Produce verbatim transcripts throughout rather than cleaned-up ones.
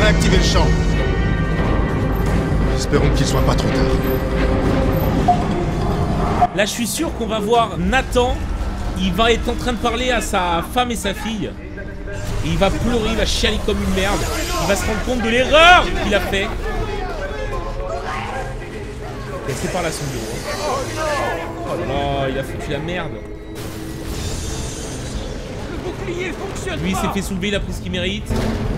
réactiver le champ. Espérons qu'il soit pas trop tard. Là, je suis sûr qu'on va voir Nathan. Il va être en train de parler à sa femme et sa fille. Et il va pleurer, il va chialer comme une merde. Il va se rendre compte de l'erreur qu'il a fait. Et c'est par là son bureau. Oh là là, il a foutu la merde. Le bouclier fonctionne. Lui, il s'est fait soulever, il a pris ce qu'il mérite.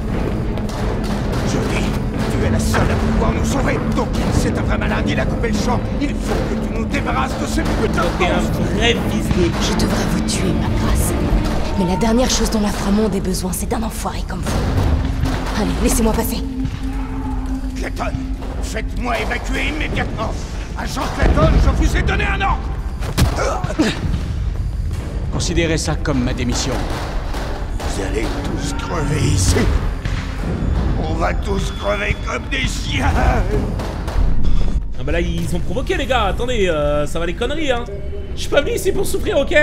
Jodie, tu es la seule à pouvoir nous sauver. Donc, c'est un vrai malade, il a coupé le champ. Il faut que tu nous débarrasses de ce putain de T'es un monstre. vrai fils de... Je devrais vous tuer, ma grâce. Mais la dernière chose dont l'inframonde ait besoin, c'est d'un enfoiré comme vous. Allez, laissez-moi passer. Clayton, faites-moi évacuer immédiatement. Agent Clayton, je vous ai donné un ordre. Considérez ça comme ma démission. Vous allez tous crever ici. On va tous crever comme des chiens. Ah bah là, ils ont provoqué, les gars. Attendez, euh, ça va les conneries, hein. Je suis pas venu ici pour souffrir, ok?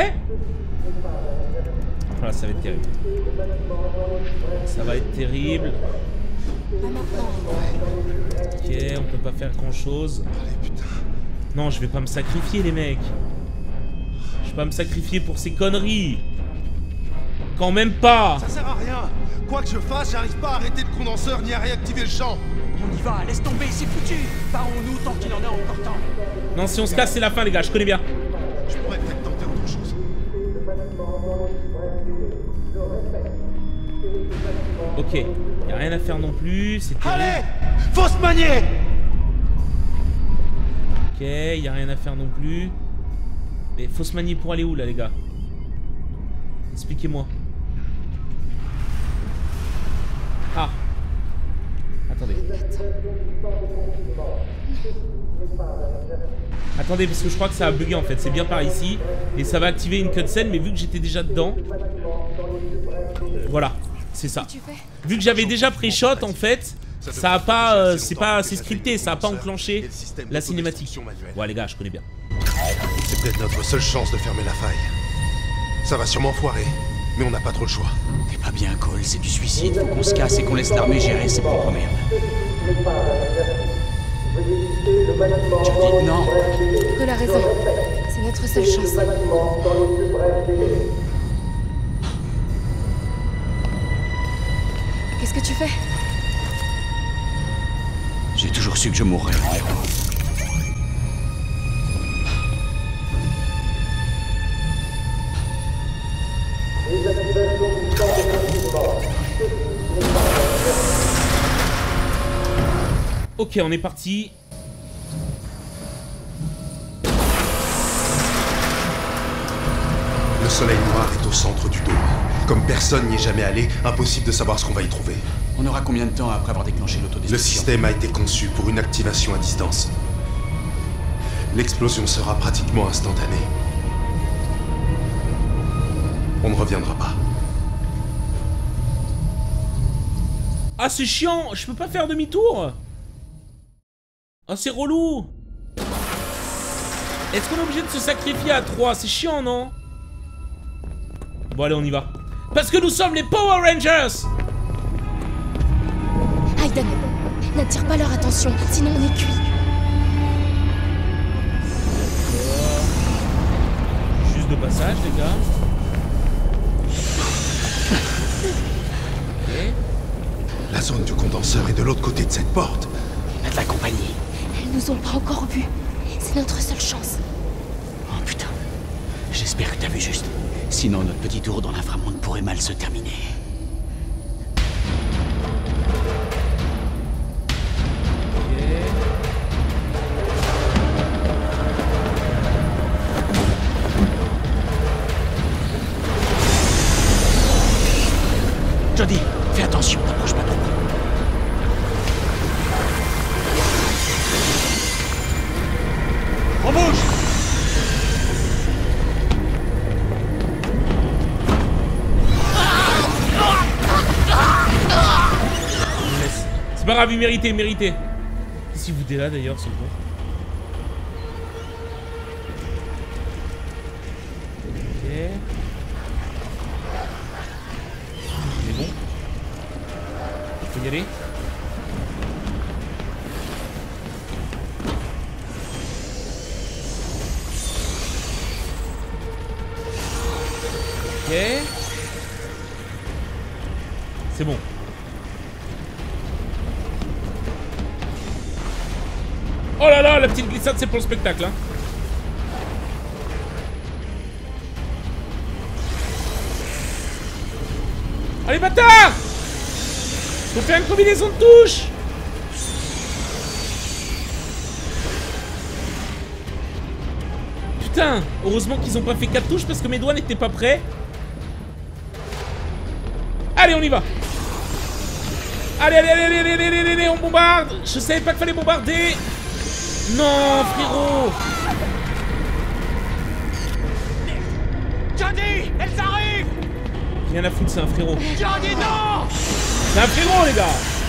Voilà, ça va être terrible. Ça va être terrible. Ok, on peut pas faire grand chose. Non, je vais pas me sacrifier, les mecs. Je vais pas me sacrifier pour ces conneries. Quand même pas. Ça sert à rien. Quoi que je fasse, j'arrive pas à arrêter le condenseur ni à réactiver le champ. On y va, laisse tomber, c'est foutu. Barrons-nous tant qu'il en a encore temps. Non, si on se casse, c'est la fin, les gars. Je connais bien. Je pourrais peut-être tenter autre chose. Ok. Y a rien à faire non plus. C'est terrible. Allez, faut se manier. Ok, y a rien à faire non plus. Mais faut se manier pour aller où là, les gars? Expliquez-moi. Ah. Attendez. Attendez, parce que je crois que ça a bugué en fait. C'est bien par ici. Et ça va activer une cutscene, mais vu que j'étais déjà dedans. Voilà, c'est ça. Vu que j'avais déjà pré-shot en fait. Ça a pas, euh, c'est pas, c'est scripté, ça a pas enclenché la cinématique. Ouais les gars, je connais bien. C'est peut-être notre seule chance de fermer la faille. Ça va sûrement foirer, mais on n'a pas trop le choix. T'es pas bien, Cole, c'est du suicide. Faut qu'on se casse et qu'on laisse l'armée gérer ses propres merdes. Jodie, non. Cole a raison. C'est notre seule chance. Qu'est-ce que tu fais? J'ai toujours su que je mourrais. Ok, on est parti. Le soleil noir est au centre du dôme. Comme personne n'y est jamais allé, impossible de savoir ce qu'on va y trouver. On aura combien de temps après avoir déclenché l'autodestruction? Le système a été conçu pour une activation à distance. L'explosion sera pratiquement instantanée. On ne reviendra pas. Ah c'est chiant, je peux pas faire demi-tour. Ah c'est relou. Est-ce qu'on est obligé de se sacrifier à trois? C'est chiant, non? Bon allez, on y va. Parce que nous sommes les Power Rangers. Aiden, n'attire pas leur attention, sinon on est cuit. Juste de passage, les gars. Ok. La zone du condenseur est de l'autre côté de cette porte. On a de la compagnie. Elles nous ont pas encore vus. C'est notre seule chance. Oh putain. J'espère que t'as vu juste. Sinon, notre petit tour dans l'inframonde pourrait mal se terminer. Jodie, fais attention, t'approches pas trop. On bouge. C'est pas grave, il méritait, il méritait. Qu'est-ce qu'il foutait là d'ailleurs, ce con? Ok. C'est bon. Faut y aller. Ok. C'est bon. Oh là là, la petite glissade, c'est pour le spectacle, hein. Allez, bâtard! Faut faire une combinaison de touches! Putain! Heureusement qu'ils ont pas fait quatre touches parce que mes doigts n'étaient pas prêts. Allez, on y va! Allez, allez, allez, allez, allez, allez, allez, on bombarde! Je savais pas qu'il fallait bombarder! Non, frérot! Jody, elles arrivent! Rien à foutre, c'est un frérot. Jody, non! C'est un frérot, les gars!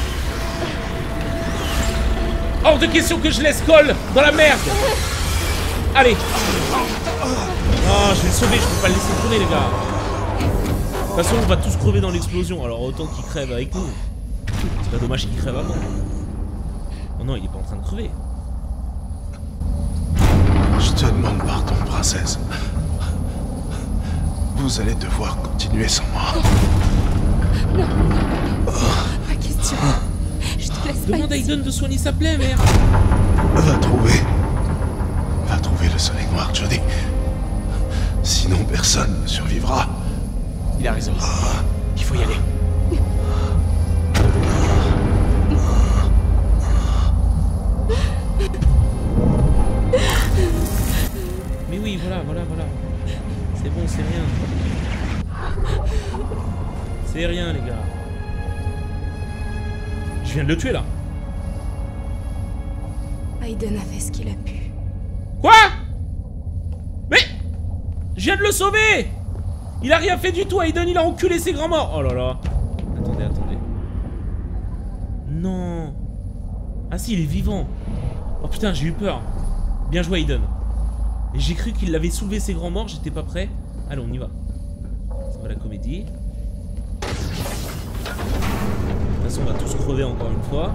Hors de question que je laisse Cole dans la merde! Allez! Oh, je vais le sauver, je peux pas le laisser tourner, les gars! De toute façon, on va tous crever dans l'explosion, alors autant qu'il crève avec nous. C'est pas dommage qu'il crève avant. Oh non, il est pas en train de crever. Je te demande pardon, princesse. Vous allez devoir continuer sans moi. Non, pas question. Je te laisse pas. Demande à Aiden de soigner sa plaie, merde. Va trouver... Va trouver le soleil noir, Jody. Sinon, personne ne survivra. Il a raison. Il faut y aller. Mais oui, voilà, voilà, voilà. C'est bon, c'est rien. C'est rien, les gars. Je viens de le tuer, là. Aiden a fait ce qu'il a pu. Quoi? Mais je viens de le sauver. Il a rien fait du tout, Aiden, il a enculé ses grands morts. Oh là là. Attendez, attendez. Non. Ah si, il est vivant. Oh putain, j'ai eu peur. Bien joué, Aiden. Et j'ai cru qu'il l'avait soulevé ses grands morts, j'étais pas prêt. Allez, on y va. Ça va la comédie. De toute façon, on va tous crever encore une fois.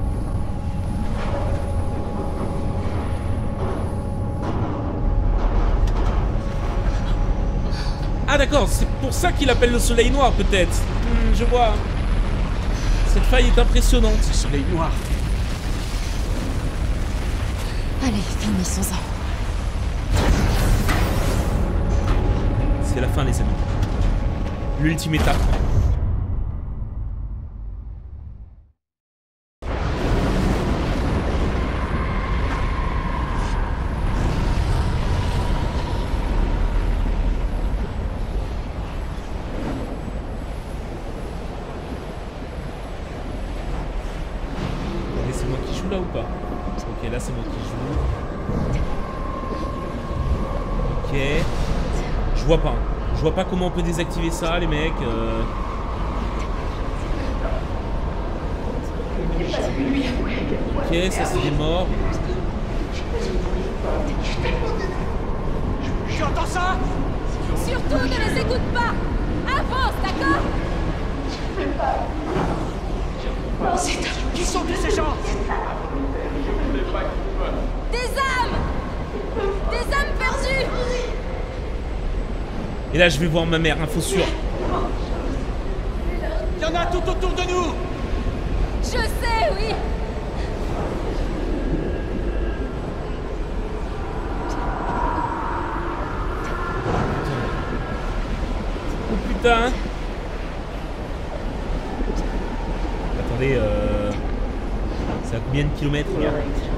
Ah d'accord, c'est pour ça qu'il appelle le soleil noir peut-être. Hmm, je vois. Cette faille est impressionnante. Ce soleil noir. Allez, finissons-en. C'est la fin, les amis. L'ultime étape. C'est moi qui joue là ou pas? Ok, là c'est moi qui joue. Ok. Je vois pas. Je vois pas comment on peut désactiver ça, les mecs. Euh... Ok, ça c'est des morts. J'entends ça! Surtout, ne les écoute pas. Avance, d'accord? Qui sont tous ces gens? Des âmes! Des âmes perdues! Et là, je vais voir ma mère, info sûre. Il y en a tout autour de nous! Je sais, oui! Oh putain! Attendez, euh... c'est à combien de kilomètres là?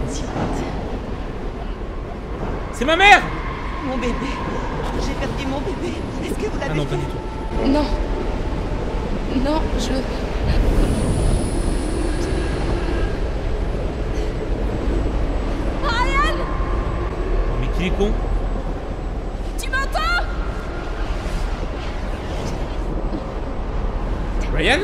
C'est ma mère! Mon bébé. J'ai perdu mon bébé. Est-ce que vous l'avez Ah non, vu? pas du tout. Non. Non, je... Ryan! Mais qui est con? Tu m'entends? Ryan?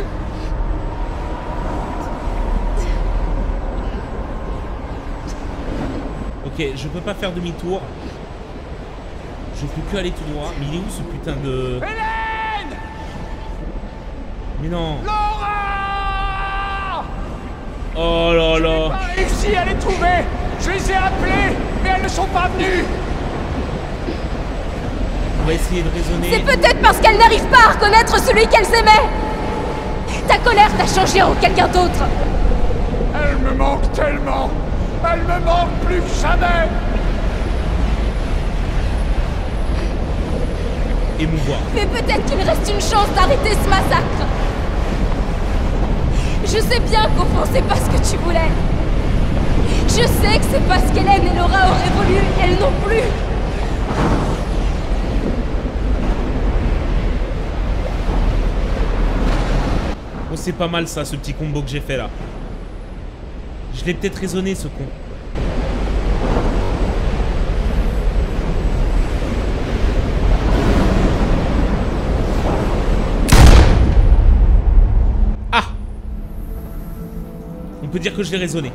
Ok, je peux pas faire demi-tour. Je peux que aller tout droit. Mais il est où ce putain de... Hélène! Mais non. Laura! Oh là là. J'ai pas réussi à les trouver! Je les ai appelés, mais elles ne sont pas venues! va essayer de raisonner. C'est peut-être parce qu'elle n'arrive pas à reconnaître celui qu'elle aimait. Ta colère t'a changé en quelqu'un d'autre. Elle me manque tellement. Elle me manque plus que jamais. Émouvoir. Mais peut-être qu'il reste une chance d'arrêter ce massacre. Je sais bien qu'au fond, c'est pas ce que tu voulais. Je sais que c'est parce qu'Hélène et Laura auraient voulu, elles non plus. Oh, c'est pas mal ça, ce petit combo que j'ai fait là. Je l'ai peut-être raisonné, ce con. Ah! On peut dire que je l'ai raisonné.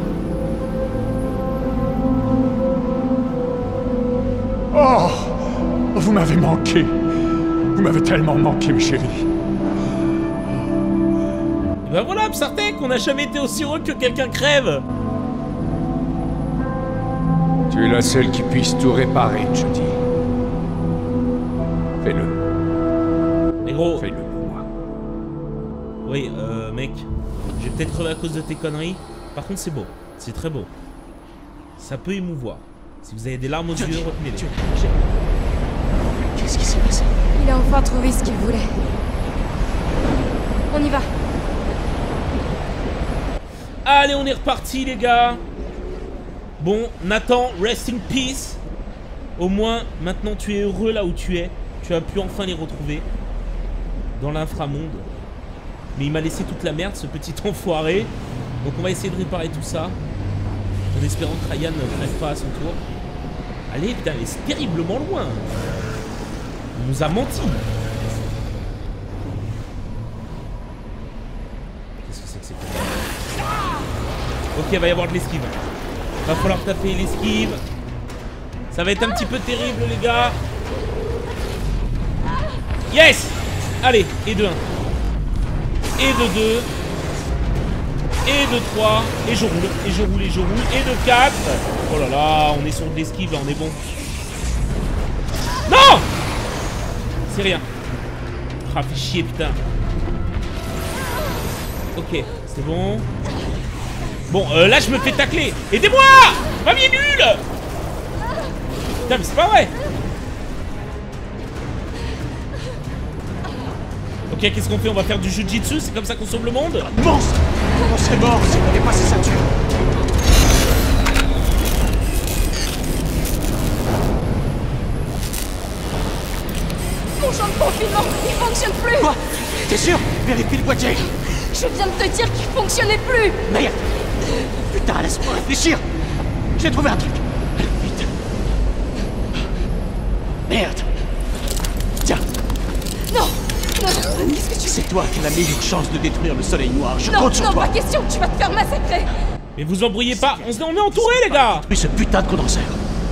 Oh, vous m'avez manqué. Vous m'avez tellement manqué, mes chéris. Et ben voilà, Psartek, on n'a jamais été aussi heureux que quelqu'un crève. Tu es la seule qui puisse tout réparer, Jodie. Fais-le. Mais gros... Fais-le pour moi. Oui, euh, mec, je vais peut-être crever à cause de tes conneries. Par contre, c'est beau. C'est très beau. Ça peut émouvoir. Si vous avez des larmes aux yeux, retenez-les. Qu'est-ce qui s'est passé? Il a enfin trouvé ce qu'il voulait. On y va. Allez, on est reparti, les gars. Bon, Nathan, rest in peace. Au moins, maintenant, tu es heureux là où tu es. Tu as pu enfin les retrouver. Dans l'inframonde. Mais il m'a laissé toute la merde, ce petit enfoiré. Donc on va essayer de réparer tout ça. En espérant que Ryan ne crève pas à son tour. Allez, putain, elle est terriblement loin. Il nous a menti. Qu'est-ce que c'est que c'est que ça? Ok, il va y avoir de l'esquive. Va falloir taper l'esquive. Ça va être un petit peu terrible, les gars. Yes! Allez, et de un. Et de deux. Et de trois. Et je roule, et je roule, et je roule. Et de quatre. Oh là là, on est sur de l'esquive, là, on est bon. Non! C'est rien. Ah, fait chier, putain. Ok, c'est bon. Bon, euh, là, je me fais tacler. Aidez-moi! Ma vie est nulle! Putain, mais c'est pas vrai. Ok, qu'est-ce qu'on fait? On va faire du jujitsu? C'est comme ça qu'on sauve le monde? Monstre! On serait mort si on n'avait pas ces ceintures. Mon champ de confinement, il fonctionne plus. Quoi? T'es sûr? Vérifie le boîtier. Je viens de te dire qu'il fonctionnait plus. Merde! Putain, laisse-moi réfléchir. J'ai trouvé un truc. Vite. Merde. Tiens. Non, non, non, qu'est-ce que tu fais? C'est toi qui as la meilleure chance de détruire le soleil noir. Je Non, compte sur non, toi. pas question, tu vas te faire massacrer. Mais vous embrouillez pas, on, se- on est entouré, les gars. Mais ce putain de condenseur.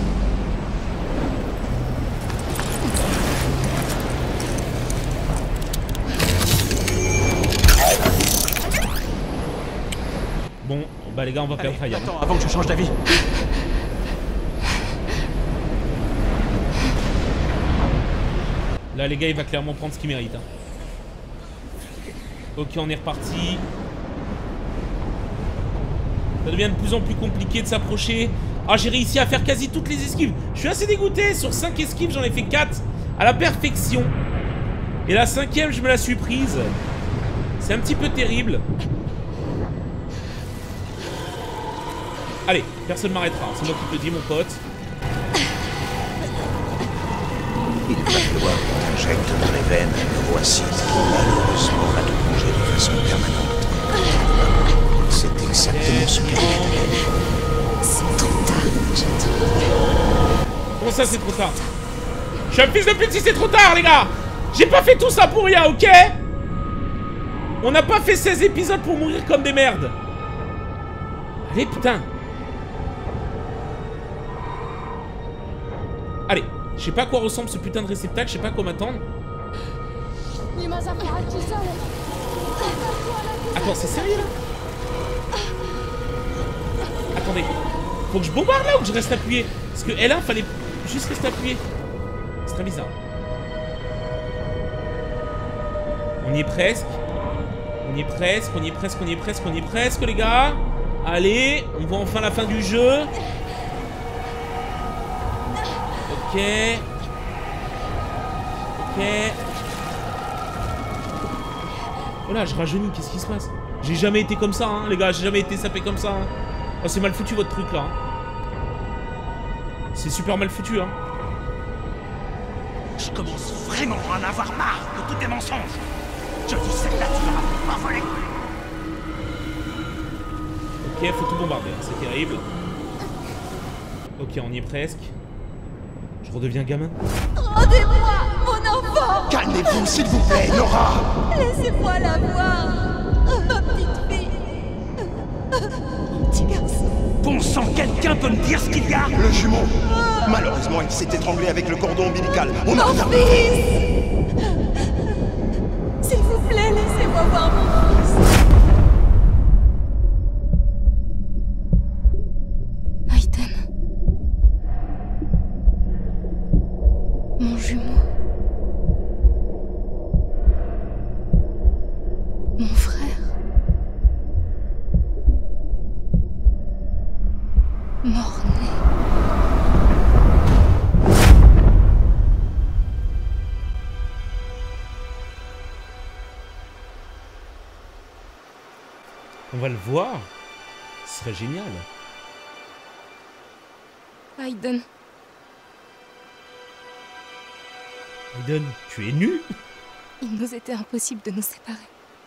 Bon, bah les gars, on va Allez, perdre Ryan. attends, avant que je change d'avis. Là, les gars, il va clairement prendre ce qu'il mérite. Hein. Ok, on est reparti. Ça devient de plus en plus compliqué de s'approcher. Ah, j'ai réussi à faire quasi toutes les esquives. Je suis assez dégoûté. Sur cinq esquives, j'en ai fait quatre à la perfection. Et la cinquième, je me la suis prise. C'est un petit peu terrible. Allez, personne ne m'arrêtera. C'est moi qui te le dis, mon pote. Il va falloir qu'on injecte dans les veines un nouveau acide qui malheureusement va te plonger de façon permanente. C'est exactement ce qu'elle fait. C'est trop tard, j'attends. Comment ça, c'est trop tard? Je suis un fils de pute si c'est trop tard, les gars. J'ai pas fait tout ça pour rien, ok? On n'a pas fait seize épisodes pour mourir comme des merdes. Allez, putain. Allez, je sais pas à quoi ressemble ce putain de réceptacle, je sais pas à quoi m'attendre. Attends, c'est sérieux là? Attendez, faut que je bombarde là ou que je reste appuyé? Parce que L un fallait juste rester appuyé. C'est très bizarre. On y est presque. On y est presque, on y est presque, on y est presque, on y est presque, les gars. Allez, on voit enfin la fin du jeu. Ok. Ok. Oh là, je rajeunis, qu'est-ce qui se passe? J'ai jamais été comme ça, hein, les gars, j'ai jamais été sapé comme ça. Hein. Oh, c'est mal foutu votre truc là. Hein. C'est super mal foutu, hein. Je commence vraiment à en avoir marre de tous tes mensonges. Je dis celle-là, tu l'auras pas volé. Ok, faut tout bombarder, hein, c'est terrible. Ok, on y est presque. Je redeviens gamin. Rendez-moi mon enfant! Calmez-vous, s'il vous plaît, Nora! Laissez-moi la voir! Ma petite fille! Mon petit garçon! Bon sang, quelqu'un peut me dire ce qu'il y a? Le jumeau. Malheureusement, il s'est étranglé avec le cordon ombilical. On a Mon rien. fils! S'il vous plaît, laissez-moi voir mon fils! Aiden. Mon jumeau. Mon frère. Mort-né. On va le voir. Ce serait génial. Aiden. Aiden, tu es nu? Il nous était impossible de nous séparer.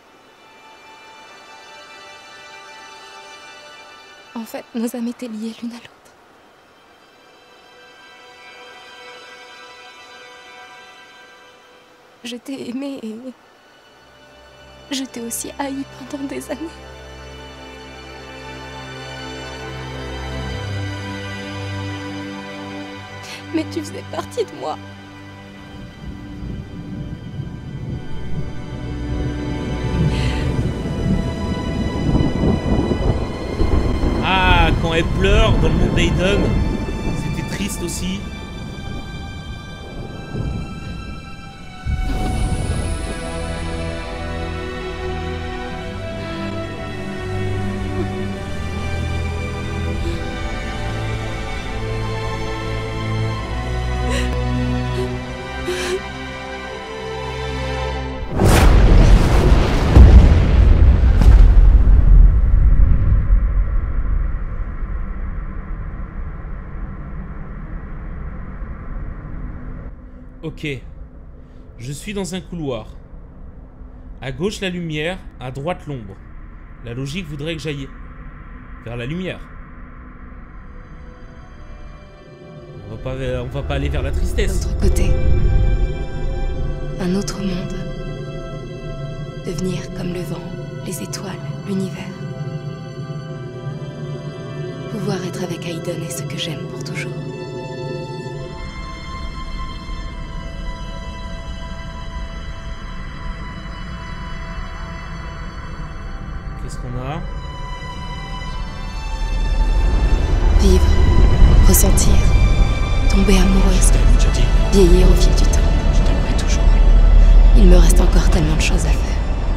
En fait, nos âmes étaient liées l'une à l'autre. Je t'ai aimé et je t'ai aussi haï pendant des années. Mais tu faisais partie de moi. Ah, quand elle pleure dans le monde d'Aiden, c'était triste aussi. Ok. Je suis dans un couloir. À gauche la lumière, à droite l'ombre. La logique voudrait que j'aille vers la lumière. On va pas, on va pas aller vers la tristesse. L'autre côté. Un autre monde. Devenir comme le vent, les étoiles, l'univers. Pouvoir être avec Aiden est ce que j'aime pour toujours. Qu'est-ce qu'on a? Vivre, ressentir, tomber amoureuse, vieillir au fil du temps. Je t'aimerai toujours. Il me reste encore tellement de choses à faire.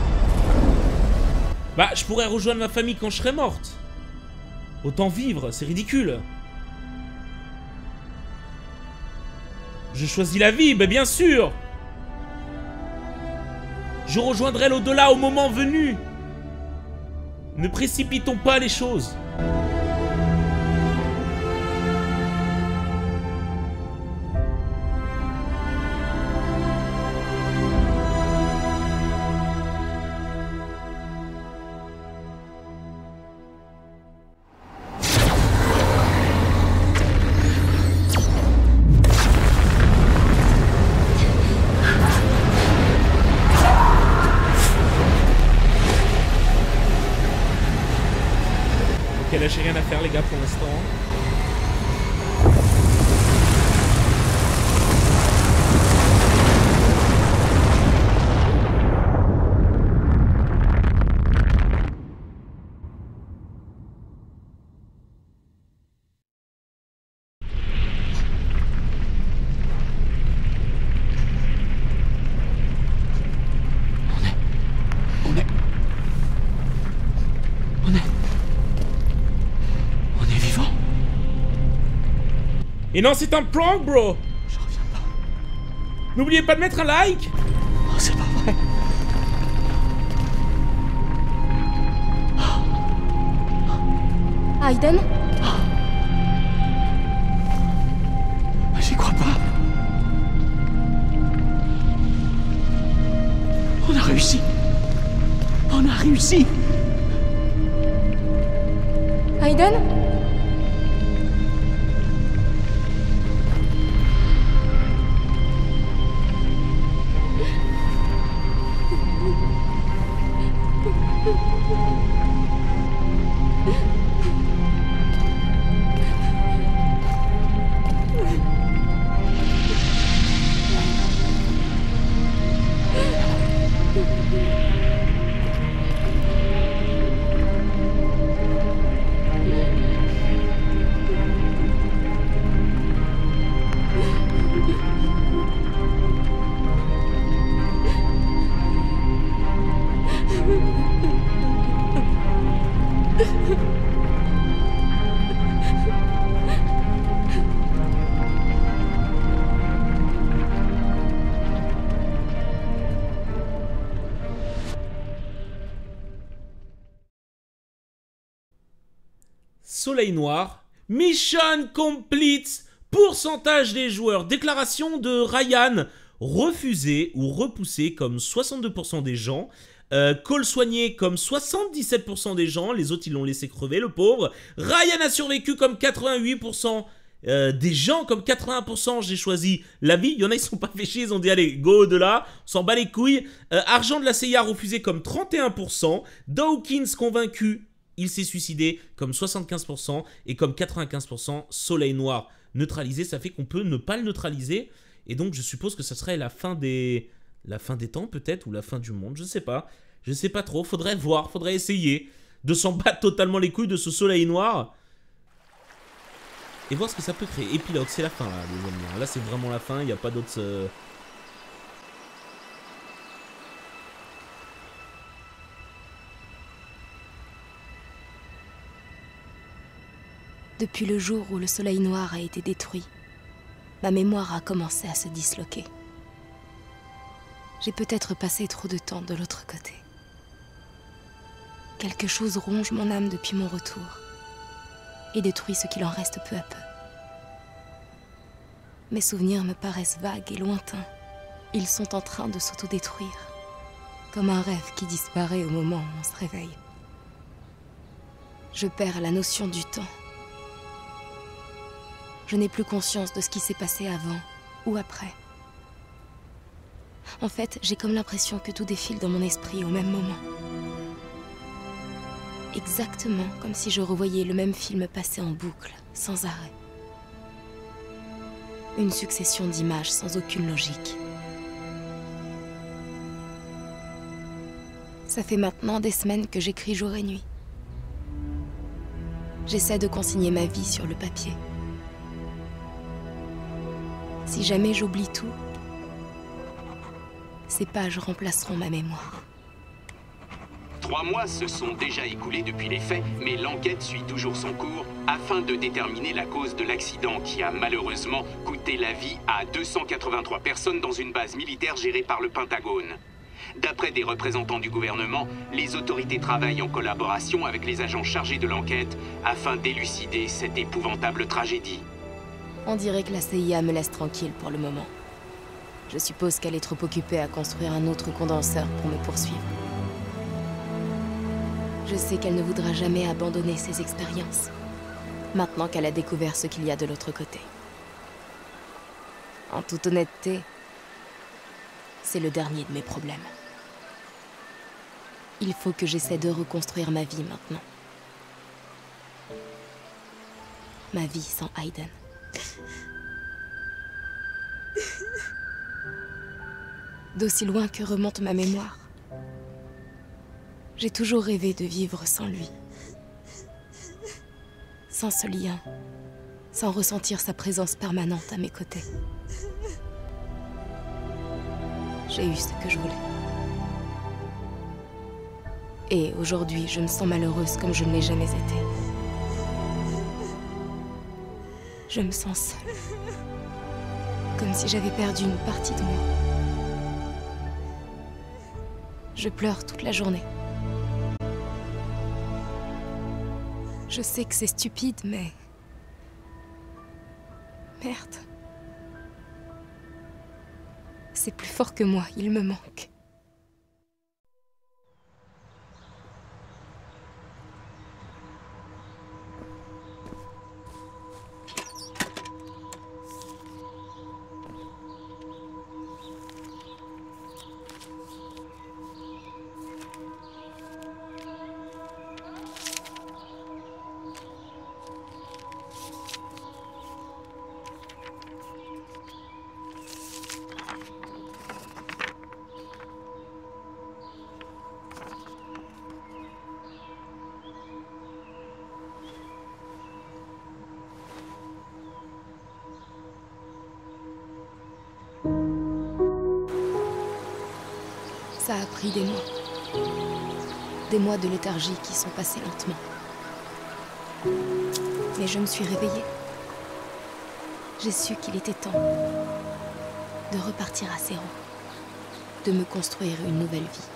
Bah, je pourrais rejoindre ma famille quand je serai morte. Autant vivre, c'est ridicule. Je choisis la vie, bah bien sûr. Je rejoindrai l'au-delà au moment venu. Ne précipitons pas les choses. Ok, là j'ai rien à faire les gars pour l'instant. Et non, c'est un prank, bro. Je reviens pas. N'oubliez pas de mettre un like. Oh, c'est pas vrai. Aiden? J'y crois pas. On a réussi. On a réussi. Aiden? Soleil Noir. Mission complete. Pourcentage des joueurs. Déclaration de Ryan. Refusé ou repoussé comme soixante-deux pour cent des gens. Euh, Cole soigné comme soixante-dix-sept pour cent des gens. Les autres, ils l'ont laissé crever, le pauvre. Ryan a survécu comme quatre-vingt-huit pour cent euh, des gens. Comme quatre-vingts pour cent, j'ai choisi la vie. Il y en a, ils sont pas fait chier. Ils ont dit, allez, go au-delà. On s'en bat les couilles. Euh, argent de la C I A refusé comme trente et un pour cent. Dawkins convaincu. Il s'est suicidé comme soixante-quinze pour cent et comme quatre-vingt-quinze pour cent Soleil Noir neutralisé. Ça fait qu'on peut ne pas le neutraliser. Et donc je suppose que ça serait la fin des, la fin des temps peut-être ou la fin du monde. Je sais pas. Je sais pas trop. Faudrait voir. Faudrait essayer de s'en battre totalement les couilles de ce Soleil Noir. Et voir ce que ça peut créer. Épilogue, c'est la fin là les amis. Là c'est vraiment la fin. Il n'y a pas d'autres... Euh... Depuis le jour où le Soleil Noir a été détruit, ma mémoire a commencé à se disloquer. J'ai peut-être passé trop de temps de l'autre côté. Quelque chose ronge mon âme depuis mon retour et détruit ce qu'il en reste peu à peu. Mes souvenirs me paraissent vagues et lointains. Ils sont en train de s'autodétruire, comme un rêve qui disparaît au moment où on se réveille. Je perds la notion du temps. Je n'ai plus conscience de ce qui s'est passé avant ou après. En fait, j'ai comme l'impression que tout défile dans mon esprit au même moment. Exactement comme si je revoyais le même film passer en boucle, sans arrêt. Une succession d'images sans aucune logique. Ça fait maintenant des semaines que j'écris jour et nuit. J'essaie de consigner ma vie sur le papier. Si jamais j'oublie tout, ces pages remplaceront ma mémoire. Trois mois se sont déjà écoulés depuis les faits, mais l'enquête suit toujours son cours afin de déterminer la cause de l'accident qui a malheureusement coûté la vie à deux cent quatre-vingt-trois personnes dans une base militaire gérée par le Pentagone. D'après des représentants du gouvernement, les autorités travaillent en collaboration avec les agents chargés de l'enquête afin d'élucider cette épouvantable tragédie. On dirait que la C I A me laisse tranquille pour le moment. Je suppose qu'elle est trop occupée à construire un autre condenseur pour me poursuivre. Je sais qu'elle ne voudra jamais abandonner ses expériences, maintenant qu'elle a découvert ce qu'il y a de l'autre côté. En toute honnêteté, c'est le dernier de mes problèmes. Il faut que j'essaie de reconstruire ma vie maintenant. Ma vie sans Aiden. D'aussi loin que remonte ma mémoire, j'ai toujours rêvé de vivre sans lui. Sans ce lien, sans ressentir sa présence permanente à mes côtés. J'ai eu ce que je voulais. Et aujourd'hui, je me sens malheureuse comme je ne l'ai jamais été. Je me sens seule. Comme si j'avais perdu une partie de moi. Je pleure toute la journée. Je sais que c'est stupide, mais... Merde. C'est plus fort que moi, il me manque. Ça a pris des mois. Des mois de léthargie qui sont passés lentement. Mais je me suis réveillée. J'ai su qu'il était temps de repartir à zéro, de me construire une nouvelle vie.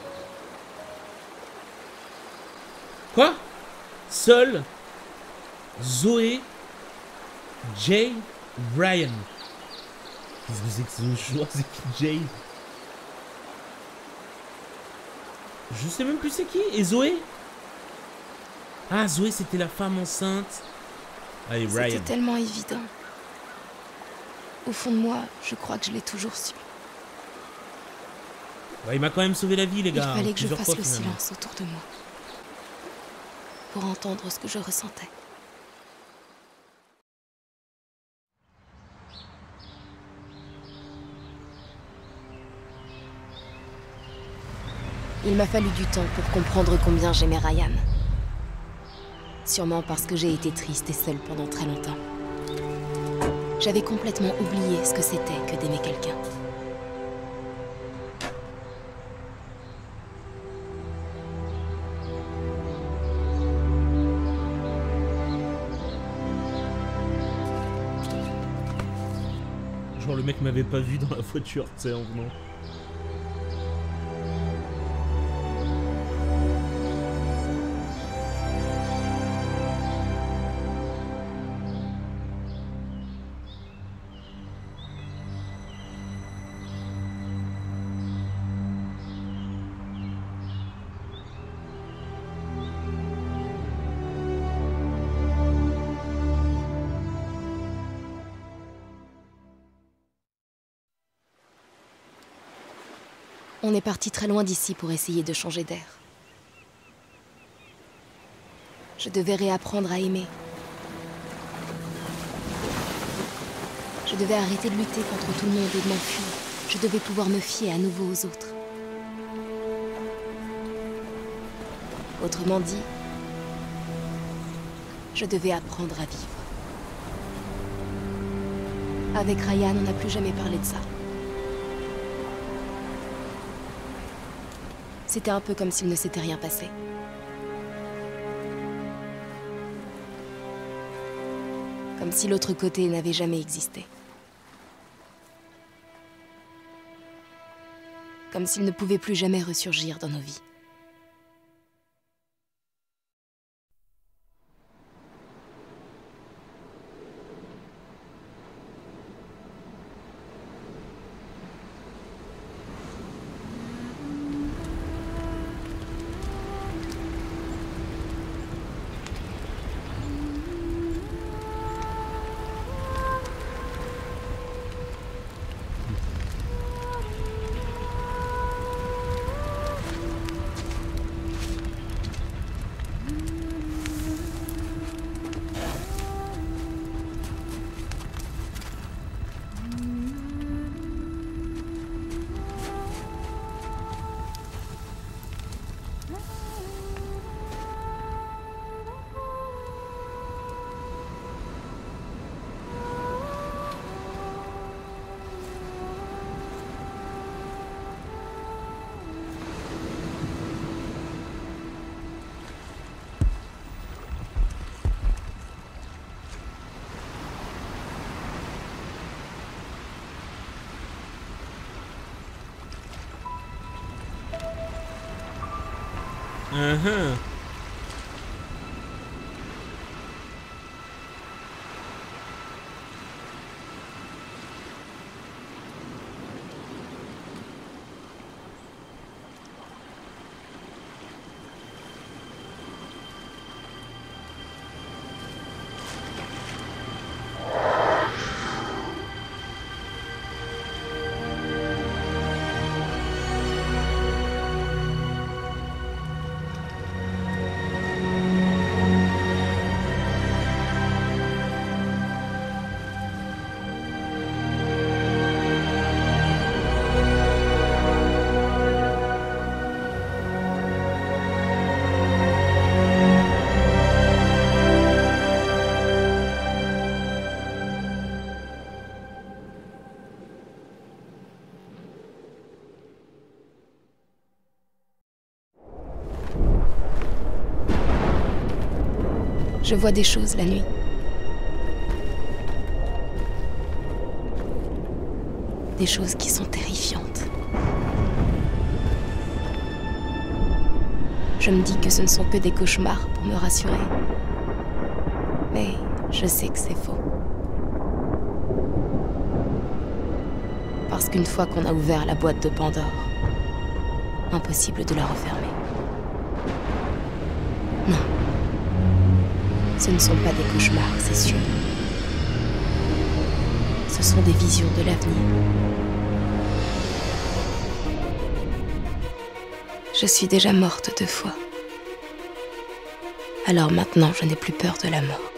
Quoi? Seul Zoé Jay Ryan. Qu'est-ce que c'est que ce joueur? C'est qui Jay? Je sais même plus c'est qui. Et Zoé? Ah, Zoé, c'était la femme enceinte. Allez, Ryan. C'était tellement évident. Au fond de moi, je crois que je l'ai toujours su. Bah, il m'a quand même sauvé la vie, les gars. Il fallait que je fasse fois, le finalement. silence autour de moi. Pour entendre ce que je ressentais. Il m'a fallu du temps pour comprendre combien j'aimais Ryan. Sûrement parce que j'ai été triste et seule pendant très longtemps. J'avais complètement oublié ce que c'était que d'aimer quelqu'un. Genre le mec m'avait pas vu dans la voiture, tu sais, en venant. On est parti très loin d'ici pour essayer de changer d'air. Je devais réapprendre à aimer. Je devais arrêter de lutter contre tout le monde et de m'enfuir. Je devais pouvoir me fier à nouveau aux autres. Autrement dit, je devais apprendre à vivre. Avec Ryan, on n'a plus jamais parlé de ça. C'était un peu comme s'il ne s'était rien passé. Comme si l'autre côté n'avait jamais existé. Comme s'il ne pouvait plus jamais ressurgir dans nos vies. Uh-huh. Je vois des choses la nuit. Des choses qui sont terrifiantes. Je me dis que ce ne sont que des cauchemars pour me rassurer. Mais je sais que c'est faux. Parce qu'une fois qu'on a ouvert la boîte de Pandore, impossible de la refermer. Non. Ce ne sont pas des cauchemars, c'est sûr. Ce sont des visions de l'avenir. Je suis déjà morte deux fois. Alors maintenant, je n'ai plus peur de la mort.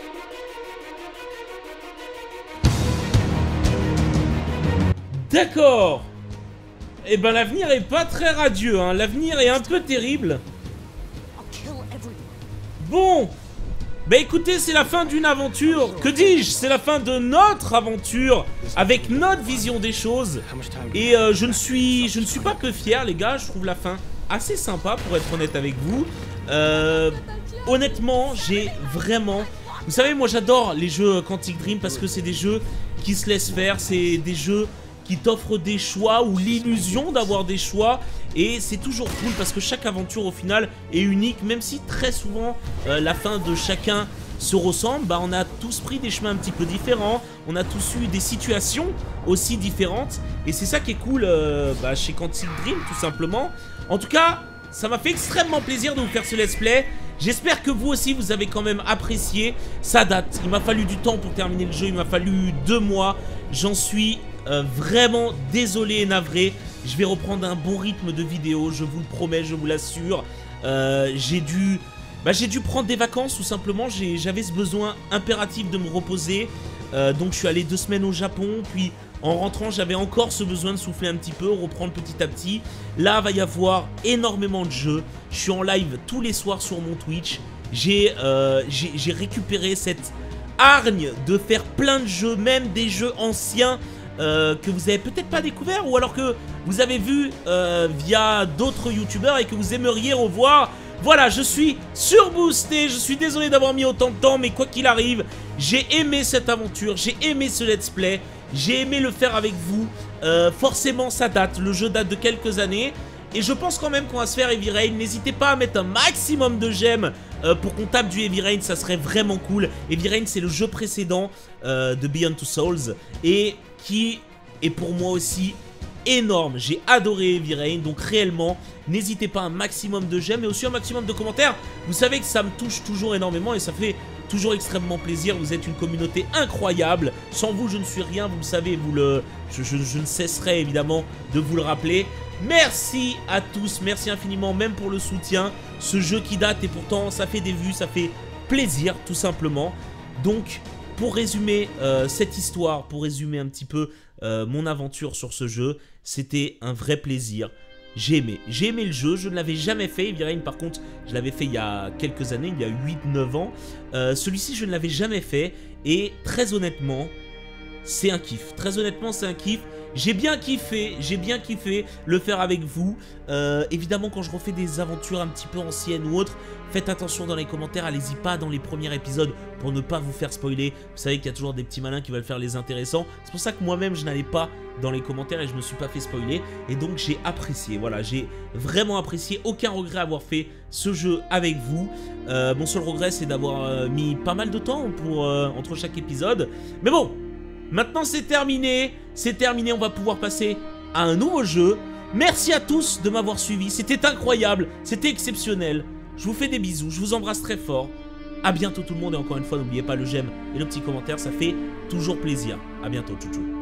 D'accord. Eh ben l'avenir est pas très radieux, hein. L'avenir est un peu terrible. Bon. Bah écoutez, c'est la fin d'une aventure. Que dis-je? C'est la fin de notre aventure avec notre vision des choses. Et euh, je ne suis je ne suis pas peu fier, les gars. Je trouve la fin assez sympa, pour être honnête avec vous. Euh, honnêtement, j'ai vraiment... Vous savez, moi j'adore les jeux Quantic Dream parce que c'est des jeux qui se laissent faire. C'est des jeux qui t'offrent des choix ou l'illusion d'avoir des choix. Et c'est toujours cool parce que chaque aventure au final est unique, même si très souvent euh, la fin de chacun se ressemble. Bah, on a tous pris des chemins un petit peu différents, on a tous eu des situations aussi différentes. Et c'est ça qui est cool euh, bah, chez Quantic Dream tout simplement. En tout cas, ça m'a fait extrêmement plaisir de vous faire ce let's play. J'espère que vous aussi vous avez quand même apprécié. Ça date, il m'a fallu du temps pour terminer le jeu, il m'a fallu deux mois. J'en suis euh, vraiment désolé et navré. Je vais reprendre un bon rythme de vidéo, je vous le promets, je vous l'assure. Euh, j'ai dû... Bah, j'ai dû prendre des vacances tout simplement, j'avais ce besoin impératif de me reposer. Euh, donc je suis allé deux semaines au Japon, puis en rentrant j'avais encore ce besoin de souffler un petit peu, reprendre petit à petit. Là va y avoir énormément de jeux, je suis en live tous les soirs sur mon Twitch. J'ai euh, j'ai récupéré cette hargne de faire plein de jeux, même des jeux anciens. Euh, que vous avez peut-être pas découvert ou alors que vous avez vu euh, via d'autres youtubeurs et que vous aimeriez revoir. Voilà, je suis surboosté, je suis désolé d'avoir mis autant de temps, mais quoi qu'il arrive, j'ai aimé cette aventure, j'ai aimé ce let's play, j'ai aimé le faire avec vous. Euh, forcément ça date, le jeu date de quelques années et je pense quand même qu'on va se faire Heavy Rain. N'hésitez pas à mettre un maximum de j'aime euh, pour qu'on tape du Heavy Rain, ça serait vraiment cool. Heavy Rain c'est le jeu précédent euh, de Beyond Two Souls et qui est pour moi aussi énorme. J'ai adoré Heavy Rain, donc réellement n'hésitez pas un maximum de j'aime et aussi un maximum de commentaires. Vous savez que ça me touche toujours énormément et ça fait toujours extrêmement plaisir. Vous êtes une communauté incroyable, sans vous je ne suis rien, vous le savez, vous le... Je, je, je ne cesserai évidemment de vous le rappeler. Merci à tous, merci infiniment même pour le soutien. Ce jeu qui date et pourtant ça fait des vues, ça fait plaisir tout simplement. Donc pour résumer euh, cette histoire, pour résumer un petit peu euh, mon aventure sur ce jeu, c'était un vrai plaisir. J'ai aimé, j'ai aimé le jeu, je ne l'avais jamais fait. Heavy Rain par contre, je l'avais fait il y a quelques années, il y a huit neuf ans. Euh, Celui-ci je ne l'avais jamais fait et très honnêtement, c'est un kiff. Très honnêtement, c'est un kiff. J'ai bien kiffé, j'ai bien kiffé le faire avec vous. Euh, évidemment, quand je refais des aventures un petit peu anciennes ou autres, faites attention dans les commentaires, allez-y pas dans les premiers épisodes pour ne pas vous faire spoiler. Vous savez qu'il y a toujours des petits malins qui veulent faire les intéressants. C'est pour ça que moi-même, je n'allais pas dans les commentaires et je me suis pas fait spoiler. Et donc, j'ai apprécié, voilà, j'ai vraiment apprécié. Aucun regret à avoir fait ce jeu avec vous. Euh, mon seul regret, c'est d'avoir euh, mis pas mal de temps pour, euh, entre chaque épisode. Mais bon, maintenant c'est terminé, c'est terminé, on va pouvoir passer à un nouveau jeu. Merci à tous de m'avoir suivi, c'était incroyable, c'était exceptionnel. Je vous fais des bisous, je vous embrasse très fort. A bientôt tout le monde et encore une fois n'oubliez pas le j'aime et le petit commentaire, ça fait toujours plaisir. A bientôt, tchou tchou.